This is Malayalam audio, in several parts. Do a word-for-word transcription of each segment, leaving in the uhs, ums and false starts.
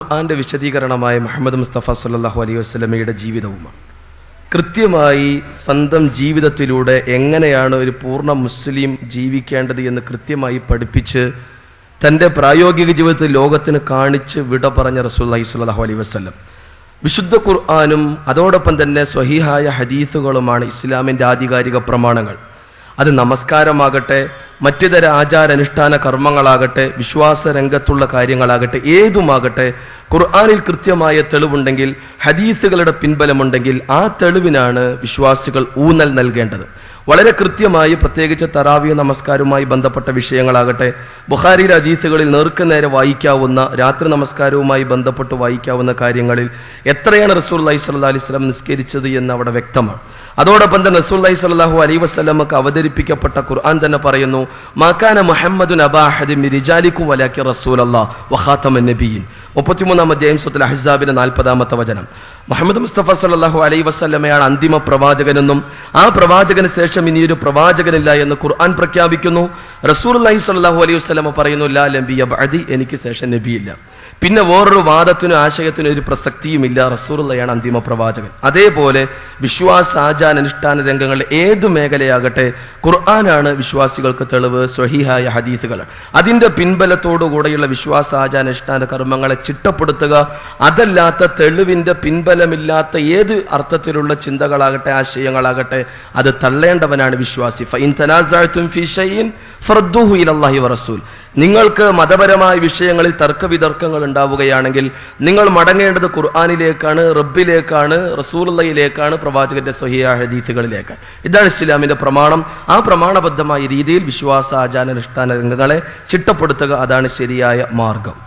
ഖുർആന്റെ വിശദീകരണമായ മുഹമ്മദ് മുസ്തഫ സല്ലല്ലാഹു അലൈഹി വസല്ലമയുടെ ജീവിതവുമാണ്. കൃത്യമായി സ്വന്തം ജീവിതത്തിലൂടെ എങ്ങനെയാണ് ഒരു പൂർണ്ണ മുസ്ലിം ജീവിക്കേണ്ടത് എന്ന് കൃത്യമായി പഠിപ്പിച്ച് തൻ്റെ പ്രായോഗിക ജീവിതത്തിൽ ലോകത്തിന് കാണിച്ച് വിട പറഞ്ഞ റസൂലുള്ളാഹി സ്വല്ലല്ലാഹു അലൈഹി വസല്ലം. വിശുദ്ധ ഖുർആനും അതോടൊപ്പം തന്നെ സ്വഹീഹായ ഹദീസുകളുമാണ് ഇസ്ലാമിൻ്റെ ആധികാരിക പ്രമാണങ്ങൾ. അത് നമസ്കാരമാകട്ടെ, മറ്റു തര ആചാരാനുഷ്ഠാന കർമ്മങ്ങളാകട്ടെ, വിശ്വാസ രംഗത്തുള്ള കാര്യങ്ങളാകട്ടെ, ഏതുമാകട്ടെ, ഖുർആനിൽ കൃത്യമായ തെളിവുണ്ടെങ്കിൽ, ഹദീസുകളുടെ പിൻബലമുണ്ടെങ്കിൽ ആ തെളിവിനാണ് വിശ്വാസികൾ ഊന്നൽ നൽകേണ്ടത്. വളരെ കൃത്യമായി പ്രത്യേകിച്ച് തറാവീഹ് നമസ്കാരവുമായി ബന്ധപ്പെട്ട വിഷയങ്ങളാകട്ടെ, ബുഖാരിയിലെ ഹദീസുകളിൽ നേർക്കുനേരെ വായിക്കാവുന്ന രാത്രി നമസ്കാരവുമായി ബന്ധപ്പെട്ട് വായിക്കാവുന്ന കാര്യങ്ങളിൽ എത്രയാണ് റസൂലുള്ളാഹി സ്വല്ലല്ലാഹു അലൈഹി വസല്ലം നിസ്കരിച്ചത് എന്ന് അവിടെ വ്യക്തമാണ്. അതോടൊപ്പം തന്നെ റസൂലുള്ളാഹി സ്വല്ലല്ലാഹു അലൈഹി വസല്ലമക്ക് അവതരിപ്പിക്കപ്പെട്ട ഖുർആൻ തന്നെ പറയുന്നു, മാകാന മുഹമ്മദുൻ അബാ അഹദിൻ മിൻ റിജാലിക്കും വലാകിൻ റസൂലല്ലാഹ് വഖാതമൻ നബിയ്യിൻ. മുപ്പത്തിമൂന്നാം അധ്യായം സൂറത്തുൽ അഹ്സാബിന്റെ നാൽപ്പതാമത്തെ വചനം. മുഹമ്മദ് മുസ്തഫ സല്ലല്ലാഹു അലൈഹി വസല്ലമയാണ് അന്തിമ പ്രവാചകനെന്നും ആ പ്രവാചകന് ശേഷം ഇനിയൊരു പ്രവാചകനില്ല എന്ന് ഖുർആൻ പ്രഖ്യാപിക്കുന്നു. റസൂലുള്ളാഹി സ്വല്ലല്ലാഹു അലൈഹി വസല്ലമ പറയുന്നു, ലാ നബിയ ബഅദി, എനിക്ക് ശേഷം നബിയില്ല. പിന്നെ വേറൊരു വാദത്തിനും ആശയത്തിനും ഒരു പ്രസക്തിയുമില്ല, റസൂലുള്ളാഹിയാണ് അന്തിമ പ്രവാചകൻ. അതേപോലെ വിശ്വാസ ആചാര അനുഷ്ഠാന രംഗങ്ങളിൽ ഏതു മേഖലയാകട്ടെ ഖുർആനാണ് വിശ്വാസികൾക്ക് തെളിവ്, സ്വഹീഹായ ഹദീസുകൾ. അതിൻ്റെ പിൻബലത്തോടുകൂടെയുള്ള വിശ്വാസ ആചാര അനുഷ്ഠാന കർമ്മങ്ങളെ ചിട്ടപ്പെടുത്തുക. അതല്ലാത്ത തെളിവിൻ്റെ പിൻബലമില്ലാത്ത ഏത് അർത്ഥത്തിലുള്ള ചിന്തകളാകട്ടെ ആശയങ്ങളാകട്ടെ അത് തള്ളേണ്ടവനാണ് വിശ്വാസി. ഫഇൻ തനാസഅതും ഫീ ഷൈഇൻ ഫറദ്ദൂഹു ഇലല്ലാഹി വറസൂൽ. നിങ്ങൾക്ക് മതപരമായ വിഷയങ്ങളിൽ തർക്കവിതർക്കങ്ങൾ ഉണ്ടാവുകയാണെങ്കിൽ നിങ്ങൾ മടങ്ങേണ്ടത് ഖുർആനിലേക്കാണ്, റബ്ബിലേക്കാണ്, റസൂലുള്ളാഹിയിലേക്കാണ്, പ്രവാചകന്റെ സ്വഹീഹായ ഹദീസുകളിലേക്കാണ്. ഇതാണ് ഇസ്ലാമിന്റെ പ്രമാണം. ആ പ്രമാണബദ്ധമായ രീതിയിൽ വിശ്വാസ ആചാര അനുഷ്ഠാന രംഗങ്ങളെ ചിട്ടപ്പെടുത്തുക, അതാണ് ശരിയായ മാർഗം.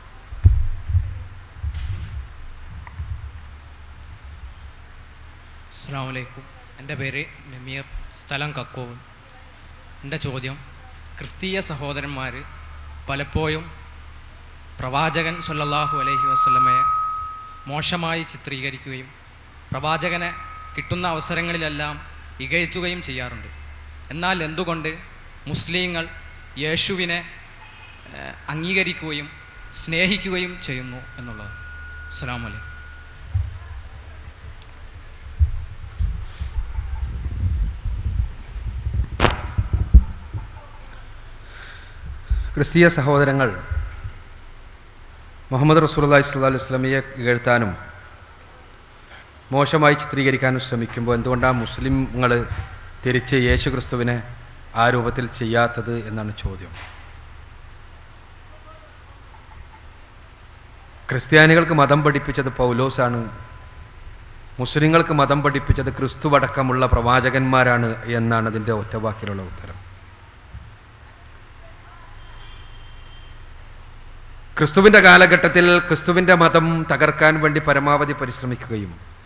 അസ്സലാമു അലൈക്കും. എൻ്റെ പേര് നമീർ, സ്ഥലം കക്കോവ്. എൻ്റെ ചോദ്യം, ക്രിസ്തീയ സഹോദരന്മാർ പലപ്പോഴും പ്രവാചകൻ സല്ലല്ലാഹു അലൈഹി വസല്ലമയെ മോശമായി ചിത്രീകരിക്കുകയും പ്രവാചകനെ കിട്ടുന്ന അവസരങ്ങളിലെല്ലാം ഇകഴ്ത്തുകയും ചെയ്യാറുണ്ട്. എന്നാൽ എന്തുകൊണ്ട് മുസ്ലിങ്ങൾ യേശുവിനെ അംഗീകരിക്കുകയും സ്നേഹിക്കുകയും ചെയ്യുന്നു എന്നുള്ളത്? അസ്സലാമു അലൈക്കും. ക്രിസ്തീയ സഹോദരങ്ങൾ മുഹമ്മദ് റസൂലുള്ളാഹി സ്വല്ലല്ലാഹു അലൈഹി വസല്ലമയെ ഇകഴ്ത്താനും മോശമായി ചിത്രീകരിക്കാനും ശ്രമിക്കുമ്പോൾ എന്തുകൊണ്ടാണ് മുസ്ലിങ്ങൾ തിരിച്ച് യേശു ക്രിസ്തുവിനെ ആ രൂപത്തിൽ ചെയ്യാത്തത് എന്നാണ് ചോദ്യം. ക്രിസ്ത്യാനികൾക്ക് മതം പഠിപ്പിച്ചത് പൗലോസാണ്, മുസ്ലിങ്ങൾക്ക് മതം പഠിപ്പിച്ചത് ക്രിസ്തുവടക്കമുള്ള പ്രവാചകന്മാരാണ് എന്നാണ് അതിൻ്റെ ഒറ്റവാക്കിലുള്ള ഉത്തരം. ക്രിസ്തുവിൻ്റെ കാലഘട്ടത്തിൽ ക്രിസ്തുവിൻ്റെ മതം തകർക്കാൻ വേണ്ടി പരമാവധി പരിശ്രമിക്കുകയും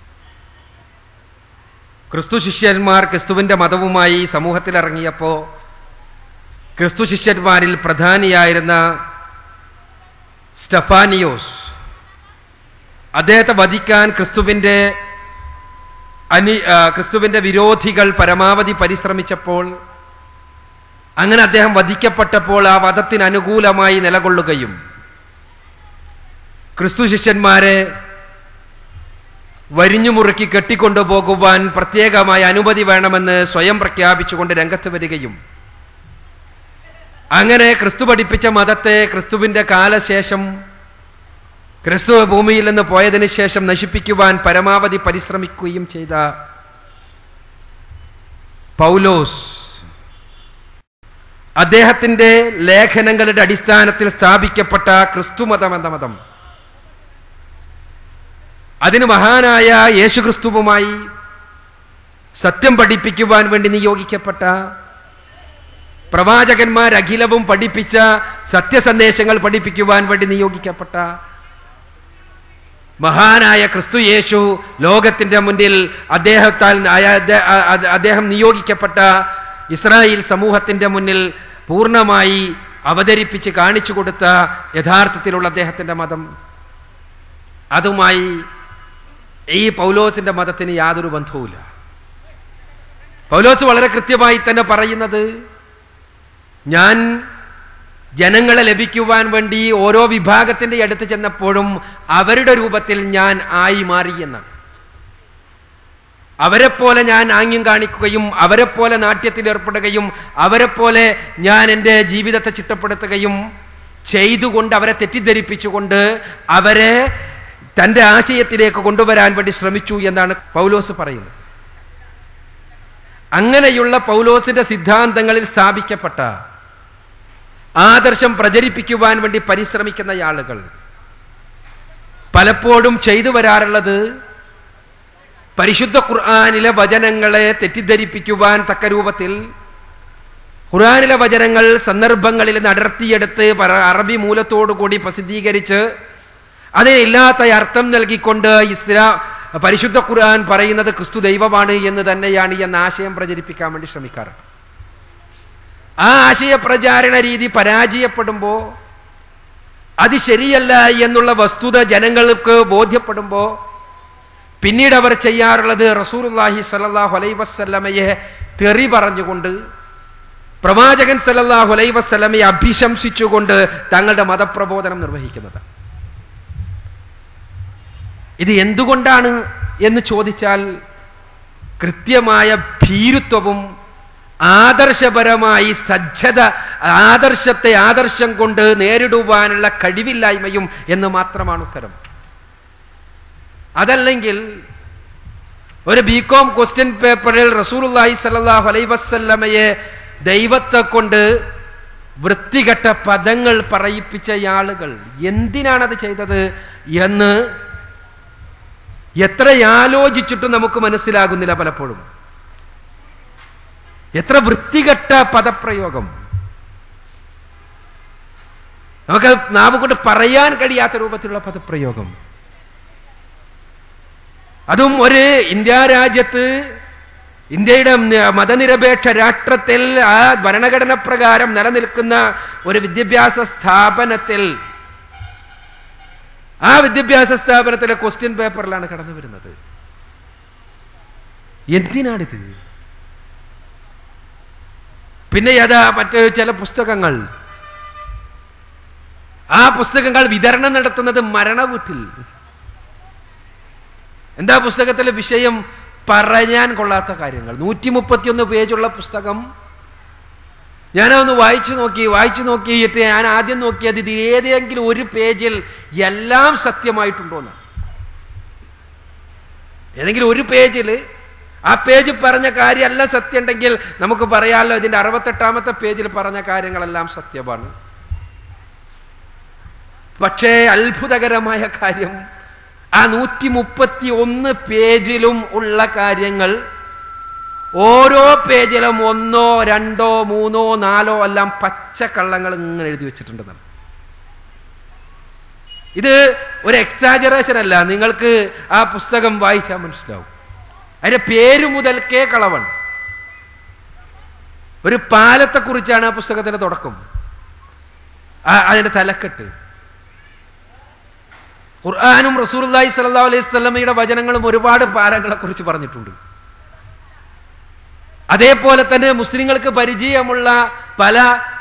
ക്രിസ്തു ശിഷ്യന്മാർ ക്രിസ്തുവിൻ്റെ മതവുമായി സമൂഹത്തിലിറങ്ങിയപ്പോൾ ക്രിസ്തു ശിഷ്യന്മാരിൽ പ്രധാനിയായിരുന്ന സ്റ്റെഫാനിയോസ് അദ്ദേഹത്തെ വധിക്കാൻ ക്രിസ്തുവിൻ്റെ അനി ക്രിസ്തുവിൻ്റെ വിരോധികൾ പരമാവധി പരിശ്രമിച്ചപ്പോൾ, അങ്ങനെ അദ്ദേഹം വധിക്കപ്പെട്ടപ്പോൾ ആ വധത്തിന് അനുകൂലമായി നിലകൊള്ളുകയും ക്രിസ്തു ശിഷ്യന്മാരെ വരിഞ്ഞു മുറുക്കി കെട്ടിക്കൊണ്ടുപോകുവാൻ പ്രത്യേകമായ അനുമതി വേണമെന്ന് സ്വയം പ്രഖ്യാപിച്ചുകൊണ്ട് രംഗത്ത് വരികയും അങ്ങനെ ക്രിസ്തു പഠിപ്പിച്ച മതത്തെ ക്രിസ്തുവിൻ്റെ കാലശേഷം ക്രിസ്തു ഭൂമിയിൽ നിന്ന് പോയതിനു ശേഷം നശിപ്പിക്കുവാൻ പരമാവധി പരിശ്രമിക്കുകയും ചെയ്ത പൗലോസ് അദ്ദേഹത്തിൻ്റെ ലേഖനങ്ങളുടെ അടിസ്ഥാനത്തിൽ സ്ഥാപിക്കപ്പെട്ട ക്രിസ്തുമതം എന്ന മതം, അതിന് മഹാനായ യേശുക്രിസ്തുവുമായി സത്യം പഠിപ്പിക്കുവാൻ വേണ്ടി നിയോഗിക്കപ്പെട്ട പ്രവാചകന്മാരഖിലവും പഠിപ്പിച്ച സത്യസന്ദേശങ്ങൾ പഠിപ്പിക്കുവാൻ വേണ്ടി നിയോഗിക്കപ്പെട്ട മഹാനായ ക്രിസ്തു യേശു ലോകത്തിൻ്റെ മുന്നിൽ അദ്ദേഹത്താൽ അദ്ദേഹം നിയോഗിക്കപ്പെട്ട ഇസ്രായേൽ സമൂഹത്തിൻ്റെ മുന്നിൽ പൂർണ്ണമായി അവതരിപ്പിച്ച് കാണിച്ചു കൊടുത്ത യഥാർത്ഥത്തിലുള്ള അദ്ദേഹത്തിൻ്റെ മതം, അതുമായി ഈ പൗലോസിൻ്റെ മതത്തിന് യാതൊരു ബന്ധവുമില്ല. പൗലോസ് വളരെ കൃത്യമായി തന്നെ പറയുന്നത്, ഞാൻ ജനങ്ങളെ ലഭിക്കുവാൻ വേണ്ടി ഓരോ വിഭാഗത്തിൻ്റെ അടുത്ത് ചെന്നപ്പോഴും അവരുടെ രൂപത്തിൽ ഞാൻ ആയി മാറി എന്നാണ്. അവരെപ്പോലെ ഞാൻ ആംഗ്യം കാണിക്കുകയും അവരെപ്പോലെ നാട്യത്തിൽ ഏർപ്പെടുകയും അവരെപ്പോലെ ഞാൻ എൻ്റെ ജീവിതത്തെ ചിട്ടപ്പെടുത്തുകയും ചെയ്തുകൊണ്ട് അവരെ തെറ്റിദ്ധരിപ്പിച്ചുകൊണ്ട് അവരെ തൻ്റെ ആശയത്തിലേക്ക് കൊണ്ടുവരാൻ വേണ്ടി ശ്രമിച്ചു എന്നാണ് പൗലോസ് പറയുന്നത്. അങ്ങനെയുള്ള പൗലോസിന്റെ സിദ്ധാന്തങ്ങളിൽ സ്ഥാപിക്കപ്പെട്ട ആദർശം പ്രചരിപ്പിക്കുവാൻ വേണ്ടി പരിശ്രമിക്കുന്ന ആളുകൾ പലപ്പോഴും ചെയ്തു വരാറുള്ളത് പരിശുദ്ധ ഖുർആനിലെ വചനങ്ങളെ തെറ്റിദ്ധരിപ്പിക്കുവാൻ തക്ക രൂപത്തിൽ ഖുർആനിലെ വചനങ്ങൾ സന്ദർഭങ്ങളിൽ നടത്തിയെടുത്ത് അറബി മൂലത്തോടു കൂടി പ്രസിദ്ധീകരിച്ച് അതിനില്ലാത്ത അർത്ഥം നൽകിക്കൊണ്ട് ഇസ്ലാം പരിശുദ്ധ ഖുർആൻ പറയുന്നത് ക്രിസ്തു ദൈവമാണ് എന്ന് തന്നെയാണ് എന്ന ആശയം പ്രചരിപ്പിക്കാൻ വേണ്ടി ശ്രമിക്കാറുണ്ട്. ആ ആശയ പ്രചാരണ രീതി പരാജയപ്പെടുമ്പോൾ, അത് ശരിയല്ല എന്നുള്ള വസ്തുത ജനങ്ങൾക്ക് ബോധ്യപ്പെടുമ്പോൾ പിന്നീട് അവർ ചെയ്യാറുള്ളത് റസൂലുള്ളാഹി സ്വല്ലല്ലാഹു അലൈഹി വസല്ലമയെ തെറി പറഞ്ഞുകൊണ്ട്, പ്രവാചകൻ സ്വല്ലല്ലാഹു അലൈഹി വസല്ലമയെ അഭിശംസിച്ചുകൊണ്ട് തങ്ങളുടെ മതപ്രബോധനം നിർവഹിക്കുന്നത്. ഇത് എന്തുകൊണ്ടാണ് എന്ന് ചോദിച്ചാൽ കൃത്യമായ ഭീരുത്വവും ആദർശപരമായി സജ്ജത, ആദർശത്തെ ആദർശം കൊണ്ട് നേരിടുവാനുള്ള കഴിവില്ലായ്മയും എന്ന് മാത്രമാണ് ഉത്തരം. അതല്ലെങ്കിൽ ഒരു ബികോം ക്വസ്റ്റ്യൻ പേപ്പറിൽ റസൂലുള്ളാഹി സ്വല്ലല്ലാഹു അലൈഹി വസല്ലമയെ ദൈവത്തെ കൊണ്ട് വൃത്തികെട്ട പദങ്ങൾ പറയിപ്പിച്ച ആളുകൾ എന്തിനാണത് ചെയ്തത് എന്ന് എത്ര ആലോചിച്ചിട്ടും നമുക്ക് മനസ്സിലാകുന്നില്ല. പലപ്പോഴും എത്ര വൃത്തികെട്ട പദപ്രയോഗം, നമുക്ക് നാവ് കൊണ്ട് പറയാൻ കഴിയാത്ത രൂപത്തിലുള്ള പദപ്രയോഗം. അതും ഒരു ഇന്ത്യ രാജ്യത്ത്, ഇന്ത്യയുടെ മതനിരപേക്ഷ രാഷ്ട്രത്തിൽ ആ ഭരണഘടന പ്രകാരം നിലനിൽക്കുന്ന ഒരു വിദ്യാഭ്യാസ സ്ഥാപനത്തിൽ, ആ വിദ്യാഭ്യാസ സ്ഥാപനത്തിലെ ക്വസ്റ്റ്യൻ പേപ്പറിലാണ് കടന്നു വരുന്നത്. എന്തിനാണിത്? പിന്നെ ഏതാ മറ്റ് ചില പുസ്തകങ്ങൾ, ആ പുസ്തകങ്ങൾ വിതരണം നടത്തുന്നത് മരണ വീട്ടിൽ. എന്താ പുസ്തകത്തിലെ വിഷയം? പറയാൻ കൊള്ളാത്ത കാര്യങ്ങൾ. നൂറ്റി മുപ്പത്തിയൊന്ന് പേജുള്ള പുസ്തകം. ഞാനതൊന്ന് വായിച്ചു നോക്കി വായിച്ചു നോക്കിയിട്ട് ഞാൻ ആദ്യം നോക്കിയത് ഇത് ഏതെങ്കിലും ഒരു പേജിൽ എല്ലാം സത്യമായിട്ടുണ്ടോന്ന്. ഏതെങ്കിലും ഒരു പേജിൽ ആ പേജ് പറഞ്ഞ കാര്യമെല്ലാം സത്യം ഉണ്ടെങ്കിൽ നമുക്ക് പറയാമല്ലോ ഇതിന്റെ അറുപത്തെട്ടാമത്തെ പേജിൽ പറഞ്ഞ കാര്യങ്ങളെല്ലാം സത്യമാണ്. പക്ഷേ അത്ഭുതകരമായ കാര്യം, ആ നൂറ്റി മുപ്പത്തി ഒന്ന് പേജിലും ഉള്ള കാര്യങ്ങൾ ഓരോ പേജിലും ഒന്നോ രണ്ടോ മൂന്നോ നാലോ എല്ലാം പച്ചക്കള്ളങ്ങൾ ഇങ്ങനെ എഴുതി വെച്ചിട്ടുണ്ടെന്നാണ്. ഇത് ഒരു എക്സാജറേഷൻ അല്ല. നിങ്ങൾക്ക് ആ പുസ്തകം വായിച്ചാൽ മനസ്സിലാവും. അതിന്റെ പേര് മുതൽക്കേ കളവാണ്. ഒരു പാലത്തെ കുറിച്ചാണ് ആ പുസ്തകത്തിന്റെ തുടക്കം, അതിന്റെ തലക്കെട്ട്. ഖുർആനും റസൂലുള്ളാഹി സ്വല്ലല്ലാഹു അലൈഹി വസല്ലമയുടെ വചനങ്ങളും ഒരുപാട് പാലങ്ങളെ കുറിച്ച് പറഞ്ഞിട്ടുണ്ട്. അതേപോലെ തന്നെ മുസ്ലിങ്ങൾക്ക് പരിചയമുള്ള പല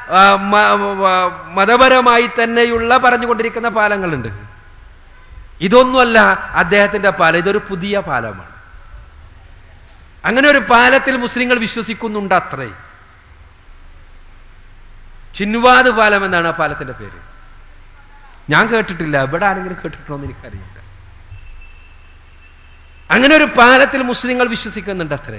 മതപരമായി തന്നെയുള്ള പറഞ്ഞുകൊണ്ടിരിക്കുന്ന പാലങ്ങളുണ്ട്. ഇതൊന്നുമല്ല അദ്ദേഹത്തിന്റെ പാലം, ഇതൊരു പുതിയ പാലമാണ്. അങ്ങനെ ഒരു പാലത്തിൽ മുസ്ലിങ്ങൾ വിശ്വസിക്കുന്നുണ്ട് അത്രേ. ചിൻവാദ് പാലം എന്നാണ് ആ പാലത്തിന്റെ പേര്. ഞാൻ കേട്ടിട്ടില്ല, ഇവിടെ ആരെങ്കിലും കേട്ടിട്ടുണ്ടോ എന്ന് എനിക്കറിയില്ല. അങ്ങനെ ഒരു പാലത്തിൽ മുസ്ലിങ്ങൾ വിശ്വസിക്കുന്നുണ്ട് അത്രേ.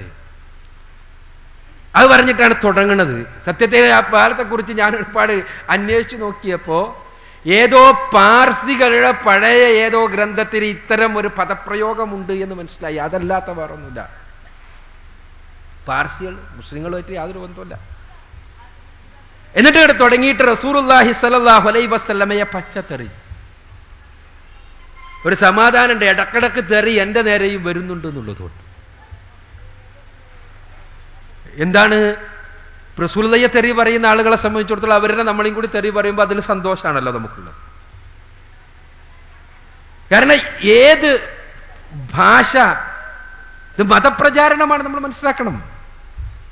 അത് പറഞ്ഞിട്ടാണ് തുടങ്ങുന്നത്. സത്യത്തിൽ ആ പാലത്തെക്കുറിച്ച് ഞാൻ ഒരുപാട് അന്വേഷിച്ചു നോക്കിയപ്പോൾ ഏതോ പാർസികളുടെ പഴയ ഏതോ ഗ്രന്ഥത്തിൽ ഇത്തരം ഒരു പദപ്രയോഗമുണ്ട് എന്ന് മനസ്സിലായി. അതല്ലാത്ത വേറൊന്നുമില്ല. പാർസികൾ മുസ്ലിങ്ങളുമായിട്ട് യാതൊരു ബന്ധമില്ല. എന്നിട്ട് ഇവിടെ തുടങ്ങിയിട്ട് റസൂലുള്ളാഹി സ്വല്ലല്ലാഹു അലൈഹി വസല്ലമയെ പച്ചത്തെറി. ഒരു സമാധാനം ഉണ്ട്, ഇടക്കിടക്ക് തെറി എൻ്റെ നേരെയും വരുന്നുണ്ട് എന്നുള്ളതുകൊണ്ട്. എന്താണ് റസൂലുള്ളാഹിയെ തെറി പറയുന്ന ആളുകളെ സംബന്ധിച്ചിടത്തോളം അവരെ നമ്മളെയും കൂടി തെറി പറയുമ്പോൾ അതിൽ സന്തോഷമാണല്ലോ നമുക്കുള്ളത്. കാരണം ഏത് ഭാഷ ഇത് മതപ്രചാരണമാണ്, നമ്മൾ മനസ്സിലാക്കണം.